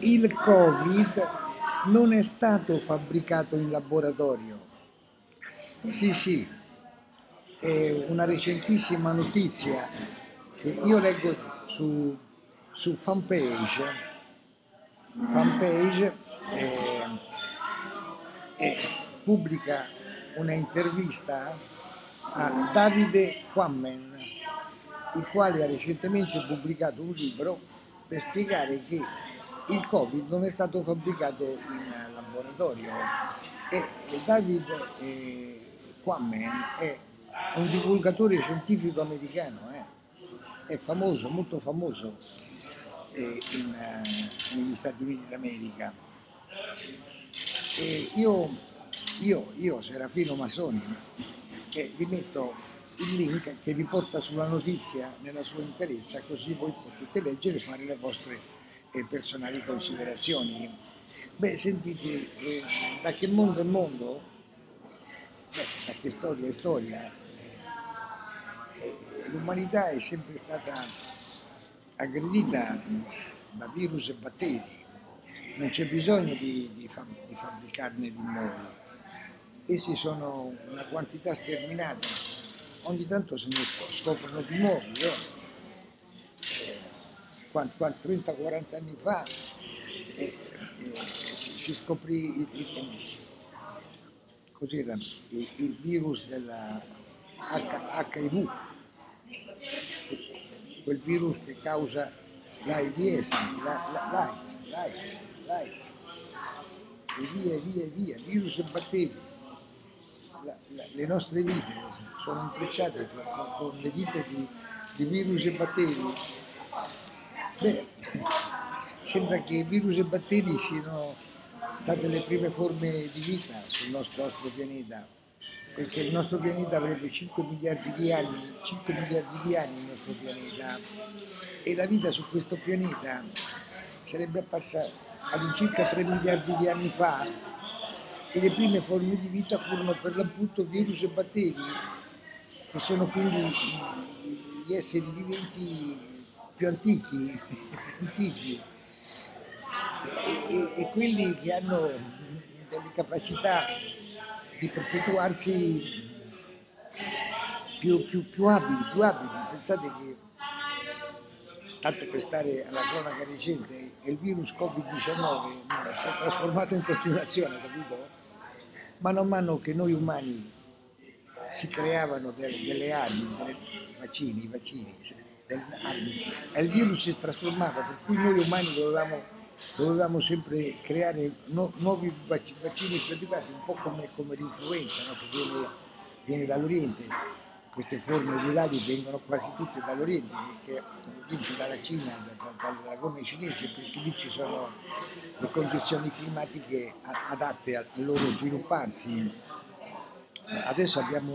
Il Covid non è stato fabbricato in laboratorio. Sì, sì, è una recentissima notizia che io leggo su fanpage e pubblica una intervista a Davide Quammen, il quale ha recentemente pubblicato un libro per spiegare che il Covid non è stato fabbricato in laboratorio e David Quammen è un divulgatore scientifico americano, è famoso, molto famoso negli Stati Uniti d'America. E io, Serafino Masoni, vi metto il link che vi porta sulla notizia nella sua interezza, così voi potete leggere e fare le vostre personali considerazioni. Beh, sentite, da che mondo è mondo, da che storia è storia, l'umanità è sempre stata aggredita da virus e batteri. Non c'è bisogno di fabbricarne di nuovi. Essi sono una quantità sterminata, ogni tanto se ne scoprono di nuovi. 30-40 anni fa si scoprì cos'era, il virus della HIV, quel virus che causa l'AIDS, l'AIDS, e via, virus e batteri. Le nostre vite sono intrecciate con le vite di virus e batteri. Beh, sembra che virus e batteri siano state le prime forme di vita sul nostro pianeta, perché il nostro pianeta avrebbe 5 miliardi di anni il nostro pianeta, e la vita su questo pianeta sarebbe apparsa all'incirca 3 miliardi di anni fa, e le prime forme di vita furono per l'appunto virus e batteri, che sono quindi gli esseri viventi più antichi e quelli che hanno delle capacità di perpetuarsi più abili. Pensate che, tanto per stare alla cronaca recente, il virus Covid-19 si è trasformato in continuazione, capito? Mano a mano che noi umani si creavano delle armi, vaccini, delle armi, e il virus si trasformava, per cui noi umani dovevamo sempre creare nuovi vaccini più adeguati, un po' come l'influenza, no? Che viene dall'Oriente. Queste forme virali vengono quasi tutte dall'Oriente, perché dalla Cina, dalla gonna cinese, perché lì ci sono le condizioni climatiche adatte a loro svilupparsi. Adesso abbiamo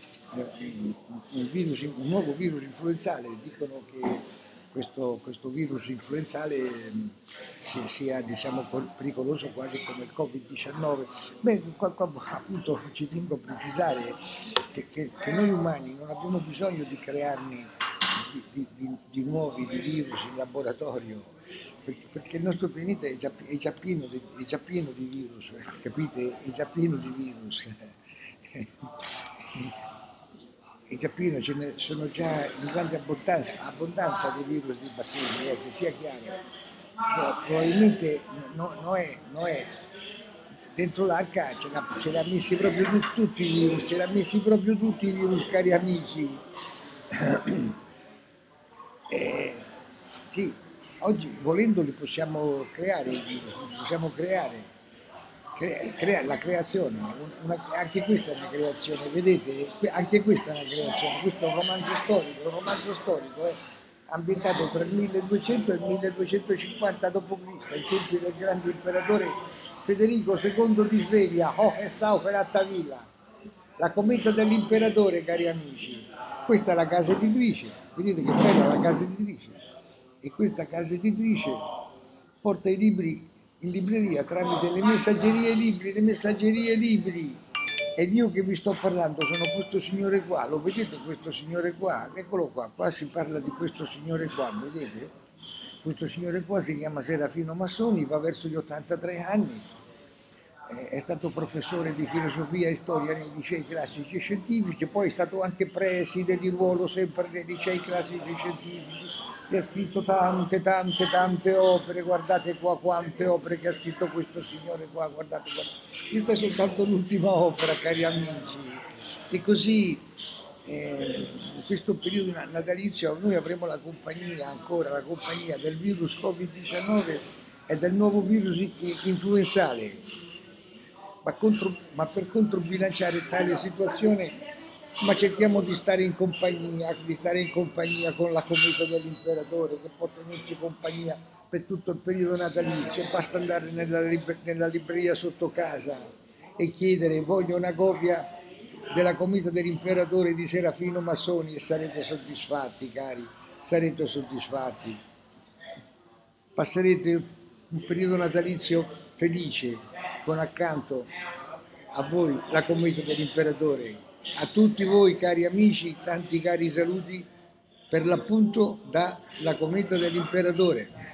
un nuovo virus influenzale. Dicono che questo virus influenzale sia diciamo, pericoloso quasi come il Covid-19. Beh, appunto ci tengo a precisare che noi umani non abbiamo bisogno di crearne di nuovi, di virus in laboratorio, perché il nostro pianeta è già pieno di virus, capite? È già pieno di virus. È già pieno, sono già in grande abbondanza dei virus e dei batteri, che sia chiaro. Probabilmente Noè dentro l'arca ce l'ha messi proprio tutti i virus, cari amici. Sì, oggi volendo li possiamo creare i virus, possiamo creare la creazione, anche questa è una creazione, vedete, anche questa è una creazione, questo è un romanzo storico ambientato tra il 1200 e il 1250 d.C., ai tempi del grande imperatore Federico II di Svevia, Hohenstaufen-Attavilla, la cometa dell'imperatore, cari amici. Questa è la casa editrice, vedete che bella la casa editrice, e questa casa editrice porta i libri in libreria tramite le messaggerie libri. Ed io che vi sto parlando sono questo signore qua, lo vedete questo signore qua? Eccolo qua si parla di questo signore qua, vedete? Questo signore qua si chiama Serafino Massoni, va verso gli 83 anni, è stato professore di filosofia e storia nei licei classici e scientifici, poi è stato anche preside di ruolo sempre nei licei classici e scientifici, e ha scritto tante opere, guardate qua quante opere che ha scritto questo signore qua, guardate. Questa è soltanto l'ultima opera, cari amici, e così in questo periodo natalizio noi avremo la compagnia, ancora la compagnia del virus Covid-19 e del nuovo virus influenzale, ma per controbilanciare tale situazione cerchiamo di stare in compagnia con la cometa dell'imperatore, che può tenerci compagnia per tutto il periodo natalizio. Basta andare nella libreria sotto casa e chiedere: voglio una copia della cometa dell'imperatore di Serafino Massoni, e sarete soddisfatti, cari, sarete soddisfatti. Passerete un periodo natalizio felice, con accanto a voi la cometa dell'imperatore. A tutti voi, cari amici, tanti cari saluti, per l'appunto dalla cometa dell'imperatore.